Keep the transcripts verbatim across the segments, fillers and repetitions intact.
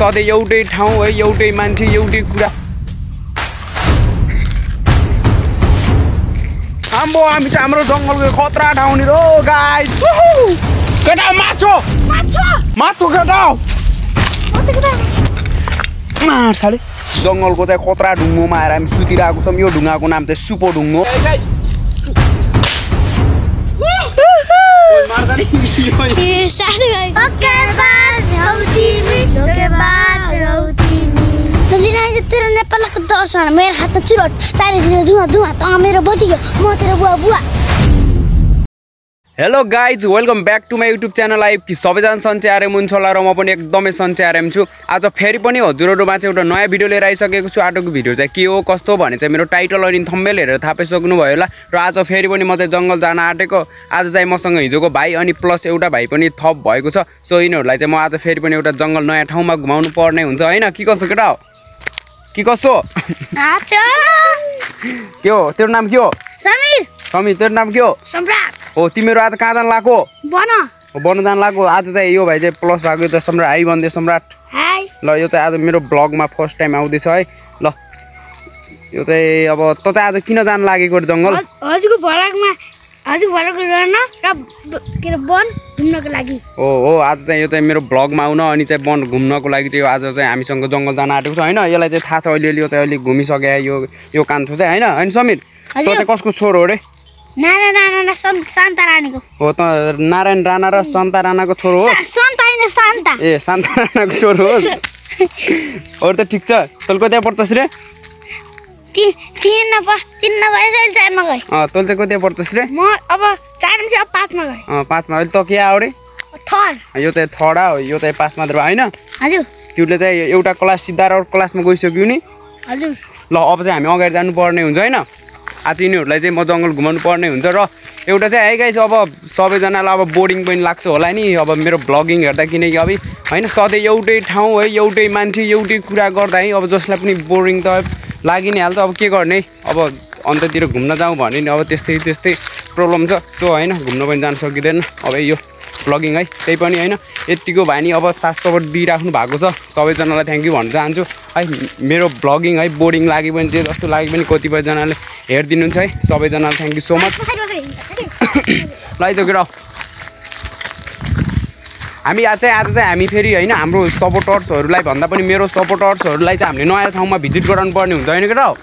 सधैँ एउटै ठाउँ है एउटै मान्छे एउटै कुरा आम्बो हामी चाहिँ हाम्रो जङ्गलको खतरा ठाउँ नि हो गाइस केटा माछो माछो केटा साले जङ्गलको चाहिँ खतरा ढुङ्गोमा आएर हामी सुतिरहेको छौँ यो ढुङ्गाको नाम चाहिँ सुपो ढुङ्गो नेपालको दर्शन मेरो हात चुरोट चारैतिर धुवा धुवा त मेरो बतियो म तेरो बुवा बुवा hello guys welcome back to my YouTube channel आई सबैजना सन्चै आराम हुन्छ होला र म पनि एकदमै सन्चै आराम छु आज फेरि पनि हजुरहरूमा चाहिँ एउटा नयाँ भिडियो लिएर आइसकेको छु आजको भिडियो चाहिँ के हो कस्तो भने चाहिँ मेरो टाइटल अनि थम्बनेल हेरेर थाहा पाइसक्नु भयो होला र आज फेरि पनि म चाहिँ जङ्गल जान आँटेको आज चाहिँ मसँग हिजोको भाइ अनि प्लस एउटा भाइ पनि थप भएको छ सो यिनीहरूलाई चाहिँ म आज फेरि पनि एउटा जङ्गल नयाँ ठाउँमा घुमाउनु पर्ने हुन्छ होइन के कसो केटा हो के कसो के हो तेरो नाम के हो समीर समीर तेरो नाम के हो सम्राट हो तिमीहरू आज कहाँ जान लाग्यो बन बन जान लाग्यो आज चाहिँ यो भाइ चाहिँ प्लस भएको चाहिँ सम्राट हाई भन्दै सम्राट ल यो चाहिँ आज मेरो ब्लगमा फर्स्ट टाइम आउँदैछ है ल यो चाहिँ अब त चाहिँ आज किन जान लागेको जङ्गल हजुरको भरकमा हजुर भरक गर्न र के वन घुम्नको लागि हो हो आज चाहिँ यो चाहिँ मेरो ब्लगमा आउन अनि चाहिँ वन घुम्नको लागि चाहिँ आज चाहिँ हामीसँग जङ्गल जान आँटेको छ होइन यसलाई चाहिँ थाहा छ अलिअलि यो चाहिँ अलिक घुमिसके यो यो कान्छो चाहिँ होइन होइन समीर त चाहिँ कसको छोरो हो रे नारायण राणा र शान्ता रानीको हो त नारायण राणा र शान्ता राणाको छोरो हो शान्ता हैन शान्ता ए शान्ता राणाको छोरो हो अरु त ठिक छ तल कति पर्छस् रे ती तीन न तीन न भए चाहिँ चार मा गए अ तल चाहिँ कति पर्छस् रे म अब चार मा चाहिँ पाँच मा गए अ पाँच मा अहिले त के आउ रे थर्ड यो चाहिँ थर्ड हो यो चाहिँ पाँच मात्र भयो हैन हजुर तिमीले चाहिँ एउटा क्लास सिधा र क्लासमा गइसक्यौ नि हजुर ल अब चाहिँ हामी अगाडि जानु पर्ने हुन्छ हैन आज यिनीहरूलाई चाहिँ म जङ्गल घुमाउनु पर्ने हुन्छ र एउटा चाहिँ है गाइस अब सबैजनालाई अब बोरिङ पनि लाग्छ होला नि अब मेरो ब्लगिङ हेर्दा किनकि अब होइन सधैँ एउटै ठाउँ है एउटै मान्छे एउटै कुरा गर्दा है अब जसलाई पनि बोरिङ त लागि नै हाल्छ अब के गर्ने अब अन्ततिर घुम्न जाउँ भने नि अब त्यस्तै त्यस्तै प्रब्लम छ सो होइन घुम्न पनि जान सकिँदैन अब यो ब्लगिङ है त्यही पनि होइन यतिको भए नि अब साथ सपोर्ट दिइराख्नु भएको छ सबैजनालाई थ्याङ्क यू भन्न चाहन्छु है मेरो ब्लगिङ है बोरिङ लाग्यो भने जे जस्तो लाग्यो पनि कतिपयजनाले हेरिदिनुहुन्छ है सबैजनालाई थ्याङ्क यू सो मच ल है त गिराउ हामी आज चाहिँ आज चाहिँ हामी फेरि होइन हाम्रो सपोर्टर्सहरूलाई भन्दा पनि मेरो सपोर्टर्सहरूलाई चाहिँ हामीले नयाँ ठाउँमा भिजिट गराउनु पर्ने हुन्छ होइन गिराउ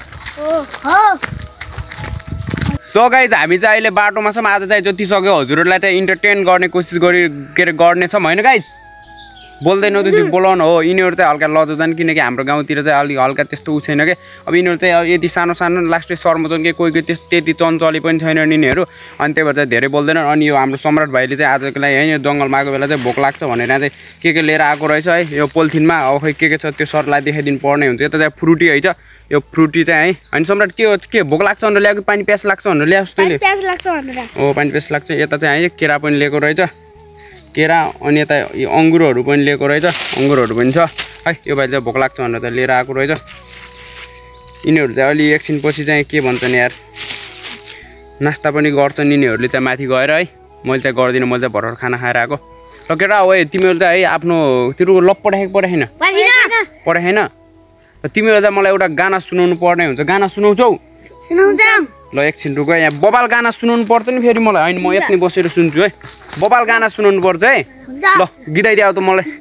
सो गाइज हामी चाहिँ अहिले बाटोमा छौँ आज चाहिँ जति सक्यो हजुरहरूलाई चाहिँ इन्टरटेन गर्ने कोसिस गरी के अरे गर्नेछौँ होइन गाइज बोल्दैनौ त त्यो बोलाउनु हो यिनीहरू चाहिँ हल्का लजो जान् किनकि हाम्रो गाउँतिर चाहिँ अलिक हल्का त्यस्तो उ छैन क्या अब यिनीहरू चाहिँ यति सानो सानो लास्टै शर्मा छन् कि कोही कोही त्यस त्यति चञ्चली पनि छैनन् यिनीहरू अनि त्यही भएर चाहिँ धेरै बोल्दैनन् अनि यो हाम्रो सम्राट भाइले चाहिँ आजको लागि है जङ्गलमा आएको बेला चाहिँ भोक लाग्छ भनेर चाहिँ के के लिएर आएको रहेछ है यो पोलिथिनमा अब खै के के छ त्यो सरलाई देखाइदिनु पर्ने हुन्छ यता चाहिँ फ्रुटी है छ यो फ्रुटी चाहिँ है अनि सम्राट के हो के भोक लाग्छ भनेर ल्याएको पानी प्यास लाग्छ भनेर ल्याएको तैँले प्यास लाग्छ भनेर हो पानी प्यास लाग्छ यता चाहिँ है केरा पनि लिएको रहेछ केरा अनि यता यो अङ्गुरहरू पनि लिएको रहेछ अङ्गुरहरू पनि छ है यो भाइ चाहिँ भोक लाग्छ भनेर त लिएर आएको रहेछ यिनीहरू चाहिँ अलि एकछिनपछि चाहिँ के भन्छन् यार नास्ता पनि गर्छन् यिनीहरूले चाहिँ माथि गएर है मैले चाहिँ गर्दिनँ मैले चाहिँ भर्खर खाना खाएर आएको र केटा हो तिमीहरू चाहिँ है आफ्नो तिम्रो लप पठाएको पठाएन पठाएन र तिमीहरू चाहिँ मलाई एउटा गाना सुनाउनु पर्ने हुन्छ गाना सुनाउँछौ ल एकछिन रुक यहाँ बबाल गाना सुनाउनु पर्छ नि फेरि मलाई होइन म यति बसेर सुन्छु है बबाल गाना सुनाउनु पर्छ है ल गीताइदियो त मलाई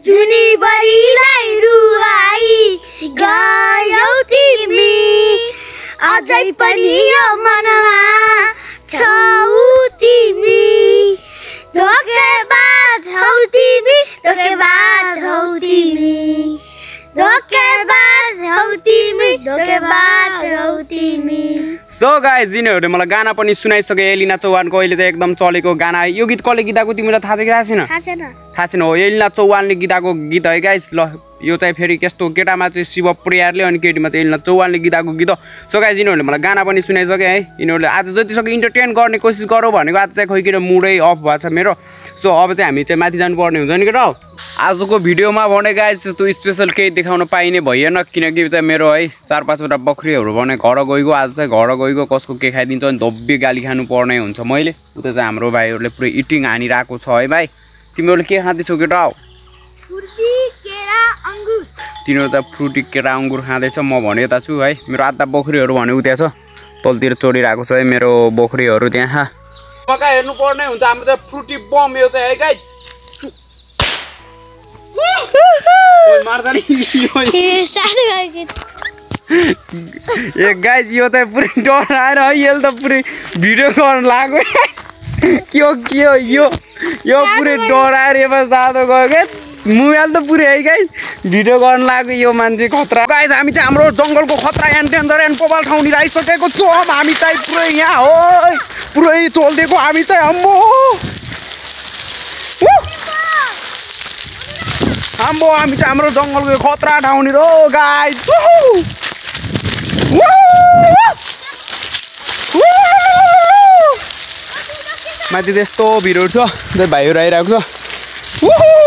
अझै पनि यो मनमा छौ तिमी धोकेबाज हौ तिमी धोकेबाज हौ तिमी धोकेबाज हौ तिमी धोकेबाज हौ तिमी सो गाइज यिनीहरूले मलाई गाना पनि सुनाइसके एलिना चौहानको अहिले चाहिँ एकदम चलेको गाना यो गीत कसले गीताको तिमीलाई थाहा छ कि थाहा छैन थाहा छैन थाहा छैन हो एलिना चौहानले गीताको गीत है गाइज ल यो चाहिँ फेरि त्यस्तो केटामा चाहिँ शिव प्रियारले अनि केटीमा चाहिँ एलिना चौहानले गीताको गीत हो सो गाइज यिनीहरूले मलाई गाना पनि सुनाइसके है यिनीहरूले आज जतिसक्यो इन्टरटेन गर्ने कोसिस गरौँ भनेको आज चाहिँ खोइ किन मुडै अफ भएको छ मेरो सो अब चाहिँ हामी चाहिँ माथि जानुपर्ने हुन्छ नि केटा आजको भिडियोमा भने गाइज त्यो स्पेसल केही देखाउन पाइने भइएन किनकि चाहिँ मेरो है चार पाँचवटा बकरीहरू भने घर गइगयो आज चाहिँ घर गइगयो कसको के खाइदिन्छ अनि धोब्बी गाली खानु पर्ने हुन्छ मैले उता चाहिँ हाम्रो भाइहरूले पुरै इटिङ हानिरहेको छ है भाइ तिमीहरूले के खाँदैछौ केटा केरा अंगुर तिनीहरू त फ्रुटी केरा अङ्गुर खाँदैछ म भने यता छु है मेरो आधा बोखरीहरू भने उता छ तलतिर चोरिरहेको छ है मेरो बोखरीहरू त्यहाँ मका हेर्नु पर्ने हुन्छ हाम्रो चाहिँ फ्रुटी बम यो चाहिँ है गाइज ए गाइज यो चाहिँ पुरै डराएर है यसले त पुरै भिडियो गर्न लाग्यो के हो के हो यो यो पुरै डराएर एमा सातो गयो क्या मोबाइल त पुरै है गाइज भिडियो गर्न लाग्यो यो मान्छे खतरा गाइज हामी चाहिँ हाम्रो जङ्गलको खतरा एन्ड डेन्जर एन्ड पोबल ठाउँनिर आइसकेको छौँ हामी चाहिँ पुरै यहाँ हो पुरै चल्दिएको हामी चाहिँ अम्बो अम्बो हामी चाहिँ हाम्रो जङ्गलको खतरा ठाउँनिर हो गाइज माथि त्यस्तो भिडहरू छ त्यही भाइहरू आइरहेको छ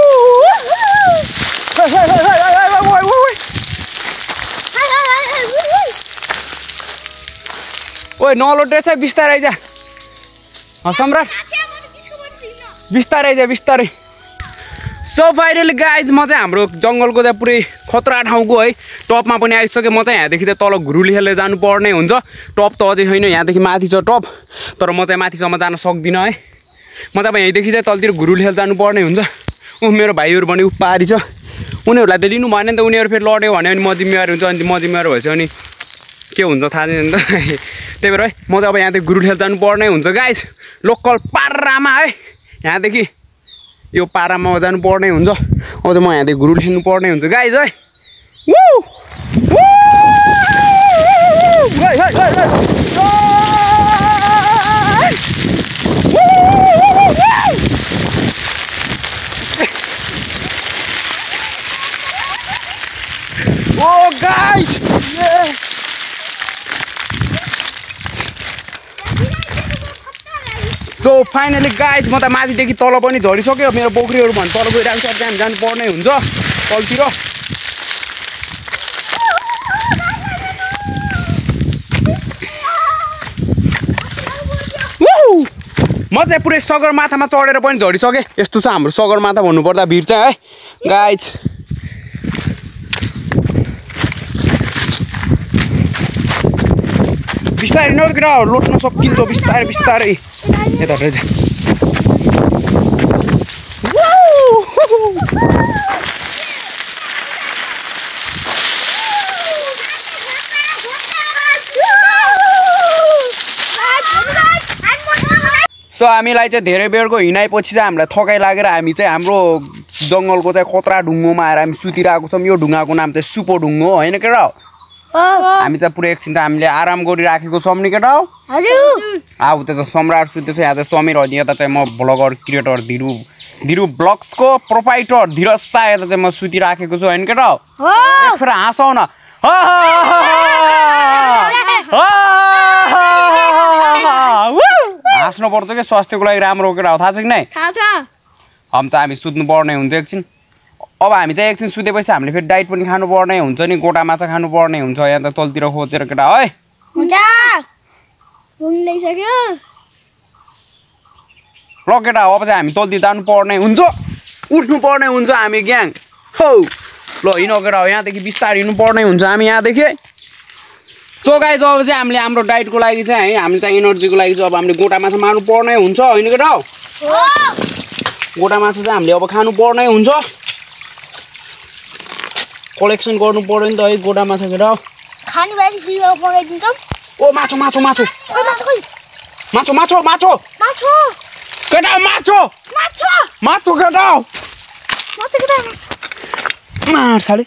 ओए नलोटेछ बिस्तारै जा सम्राट बिस्तारै जा बिस्तारै सो फाइनली गाइज म चाहिँ हाम्रो जङ्गलको चाहिँ पुरै खतरा ठाउँको है टपमा पनि आइसकेँ म चाहिँ यहाँदेखि त तल घुरुली खेल्दै जानुपर्ने हुन्छ टप त अझै छैन यहाँदेखि माथि छ टप तर म चाहिँ माथिसम्म जान सक्दिनँ है म चाहिँ अब यहीँदेखि चाहिँ तलतिर घुरुली खेल जानुपर्ने हुन्छ ऊ मेरो भाइहरू पनि ऊ पारी छ उनीहरूलाई त लिनु भएन नि त उनीहरू फेरि लड्यो भने अनि म जिम्मेवार हुन्छ अनि म जिम्मेवार भएपछि अनि के हुन्छ थाहा छैन नि त त्यही भएर है म चाहिँ अब यहाँदेखि घुरुली खेल जानुपर्ने हुन्छ गाइज लोकल पारामा है यहाँदेखि यो पारामा जानुपर्ने हुन्छ अझ म यहाँदेखि घुरुली खेल्नु पर्ने हुन्छ गाइज है Oh guys! Yeah! So finally guys म त माथिदेखि तल पनि झरिसक्यो मेरो बोक्रीहरू भन्नु तल गइरहेको छ त्यहाँ जानुपर्ने हुन्छ तलतिर म चाहिँ पुरै सगरमाथामा चढेर पनि झरिसकेँ यस्तो छ हाम्रो सगरमाथा भन्नुपर्दा भिड चाहिँ है गाइज बिस्तारै नकेर लोट्न सकिन्छ बिस्तारै बिस्तारै यता सो हामीलाई चाहिँ धेरै बेरको हिँडाइपछि चाहिँ हामीलाई थकाइ लागेर हामी चाहिँ हाम्रो जङ्गलको चाहिँ खतरा ढुङ्गोमा आएर हामी सुतिरहेको छौँ यो ढुङ्गाको नाम चाहिँ सुपो ढुङ्गो हो होइन केटा हामी चाहिँ पुरै एकछिन त हामीले आराम गरिराखेको छौँ नि केटा अब त्यो चाहिँ सम्राट सुतेछ यहाँ चाहिँ समीर हो यता चाहिँ म ब्लगर क्रिएटर धिरु धिरु ब्लग्सको प्रोपाइटर धीरज शाह यता चाहिँ म सुतिराखेको छु होइन केटा एक फेर हाँसौ न हाँस्नुपर्छ कि स्वास्थ्यको लागि राम्रो हो केटा हो थाहा छ कि नै हम चाहिँ हामी सुत्नु पर्ने हुन्छ एकछिन अब हामी चाहिँ एकछिन सुतेपछि हामीले फेरि डाइट पनि खानुपर्ने हुन्छ नि गोटा माछा खानुपर्ने हुन्छ यहाँ त तलतिर खोजेर केटा है ल केटा अब चाहिँ हामी तलतिर जानुपर्ने हुन्छ उठ्नु पर्ने हुन्छ हामी ग्याङ हौ ल हिँड केटा हो यहाँदेखि बिस्तारै हिँड्नुपर्ने हुन्छ हामी यहाँदेखि सो गाइज अब चाहिँ हामीले हाम्रो डाइटको लागि चाहिँ है हामीले चाहिँ एनर्जीको लागि चाहिँ अब हामीले गोटा माछा मार्नु पर्ने हुन्छ होइन केटा हो गोटा माछा चाहिँ हामीले अब खानु पर्ने हुन्छ कलेक्सन गर्नु पर्यो नि त है गोटा माछा केटा खानु भएपछि बनाइदिन्छौ ओ माछो माछो माछो माछो माछो माछो माछो केटा माछो माछो माछो केटा माछो केटा मार साले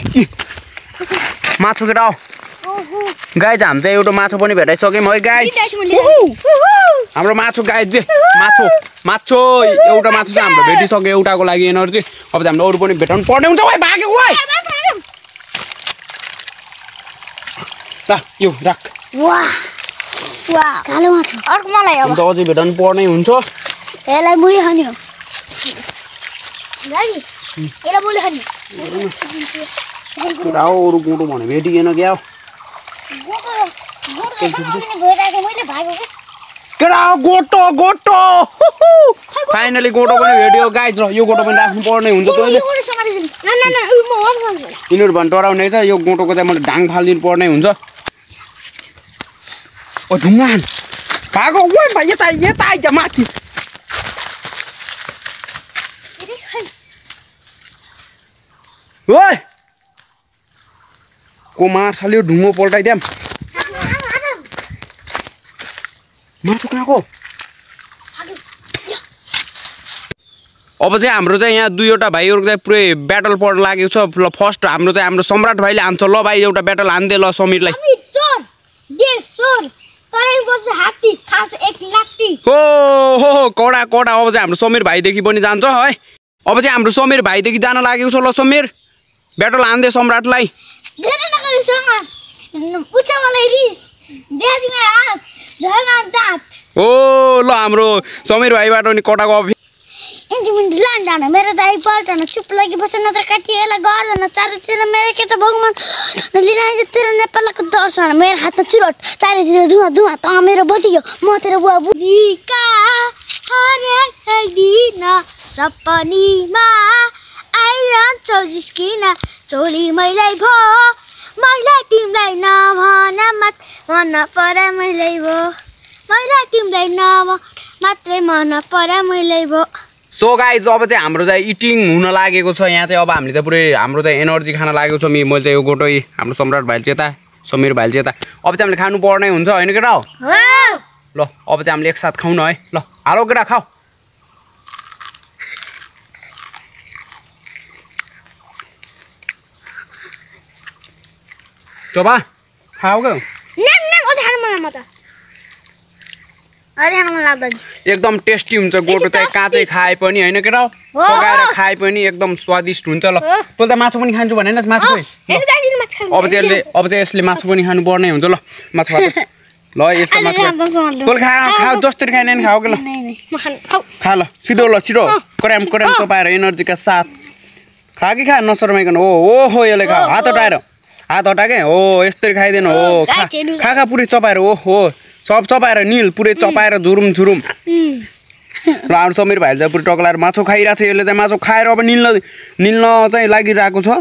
माछो केटा गाइज हामी चाहिँ एउटा माछो पनि भेटाइसक्यौँ है गाइज हाम्रो माछो गाइज माछो माछो एउटा माछो चाहिँ हाम्रो भेटिसक्यो एउटाको लागि एनर्जी अब चाहिँ हामीले अरू पनि भेटाउनु पर्ने हुन्छ ओइ भाग्यो ओइ ल यो राख वाह वाह कालो माछो अर्को मलाई अब त अझै भेटाउनु पर्ने हुन्छ यसलाई मुली खाने हो गाडी यसलाई मुली खाने केटा हो अरू गोटो भने भेटिएन क्या केटा गोटो गोटो फाइनली गोटो पनि भेट्यो गाइज ल यो गोटो पनि राख्नु पर्ने हुन्छ तैँले यिनीहरू भन् डराउने छ यो गोटोको चाहिँ मैले ढाङ फालिदिनु पर्ने हुन्छ ओ ढुङ्गा भागो ओइ भाइ यता यता आइज माथि ओइ को मार्छाले ढुङ्गो पल्टाइदिएम मासु कहाँको अब चाहिँ हाम्रो चाहिँ यहाँ दुईवटा भाइहरूको चाहिँ पुरै ब्याटल पर्न लागेको छ ल फर्स्ट हाम्रो चाहिँ हाम्रो सम्राट भाइले हान्छ ल भाइ एउटा ब्याटल हान्दे ल समीरलाई हो हो हो कडा कडा अब चाहिँ हाम्रो समीर भाइदेखि पनि जान्छ है अब चाहिँ हाम्रो समीर भाइदेखि जान लागेको छ ल समीर ब्याटल हान्दे सम्राटलाई ओ ल हाम्रो समीर भाइबाट पनि कटाको जान मेरो दाइ पल्टन चुप लागि बस्छ नत्र काटिएला गर्दैन चारैतिर मेरो केटा भगवान लिएर नेपालको दर्शन मेरो हातमा चुरोट चारैतिर धुवा धुवा त मेरो बतियो म तेरो बुवा बुढीका हरेक दिन सपनीमा आइरहन्छौ जिस्किन चोली मैलै भो मैला तिमीलाई नभन मत मन परा मैलै भो मैला तिमीलाई नभ मात्रै मन परा मैलै भो सो गाइज अब चाहिँ हाम्रो चाहिँ इटिङ हुन लागेको छ यहाँ चाहिँ अब हामीले चाहिँ पुरै हाम्रो चाहिँ एनर्जी खान लागेको छ मैले चाहिँ यो गोटो हाम्रो सम्राट भाइले चाहिँ यता समीर भाइले चाहिँ यता अब चाहिँ हामीले खानु पर्ने हुन्छ होइन केटा हो ल अब चाहिँ हामीले एकसाथ खाउँ न है ल हालो केटा खाऊ चोबा खाऊ के एकदम टेस्टी हुन्छ गोटो चाहिँ काँचै खाए पनि होइन केटा पकाएर खाए पनि एकदम स्वादिष्ट हुन्छ ल तँ त मासु पनि खान्छु भने मासु अब चाहिँ यसले अब चाहिँ यसले मासु पनि खानु पर्ने हुन्छ ल मासु ल यस्तो मासु तँले खा खाऊ जसरी खाएन नि खाऊ के ल खा ल सिधो ल छिटो कराम कराम चपाएर एनर्जीका साथ खा कि खा नसरमाइकन ओ ओ हो यसले खा हात हटाएर हात हटाके हो यस्तरी खाइदिनु हो खा खा खा पुरै चपाएर ओ हो सब चपाएर निल पुरै चपाएर झुरुम झुरुम र हाम्रो समीर भाइले चाहिँ पुरै टक्लाएर मासु खाइरहेको छ यसले चाहिँ मासु खाएर अब निल्न निल्न चाहिँ लागिरहेको छ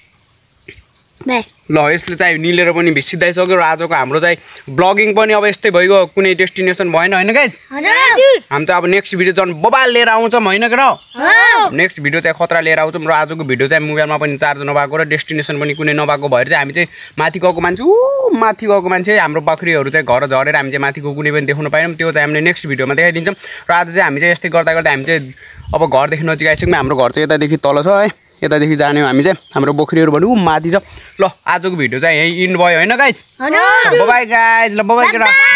ल यसले चाहिँ निलेर पनि भिसिँदैसक्यो र आजको हाम्रो चाहिँ ब्लगिङ पनि अब यस्तै भइगयो कुनै डेस्टिनेसन भएन होइन गाइज हामी त अब नेक्स्ट भिडियो झन् बबाल लिएर आउँछौँ होइन के र नेक्स्ट भिडियो चाहिँ खतरा लिएर आउँछौँ र आजको भिडियो चाहिँ मोबाइलमा पनि चार्ज नभएको र डेस्टिनेसन पनि कुनै नभएको भएर चाहिँ हामी चाहिँ माथि गएको मान्छे ऊ माथि गएको मान्छे हाम्रो बकरीहरू चाहिँ घर झरेर हामी चाहिँ माथिको कुनै पनि देखाउन पाएनौँ त्यो चाहिँ हामीले नेक्स्ट भिडियोमा देखाइदिन्छौँ र आज चाहिँ हामी चाहिँ यस्तै गर्दा गर्दा हामी चाहिँ अब घरदेखि नजिक आइसक्यौँ हाम्रो घर चाहिँ यतादेखि तल छ है यतादेखि जाने हामी चाहिँ हाम्रो बोखरीहरू भन्नु माथि छ ल आजको भिडियो चाहिँ यही इन्ड भयो होइन गाइज बाइ गाइज ल बाइ केटा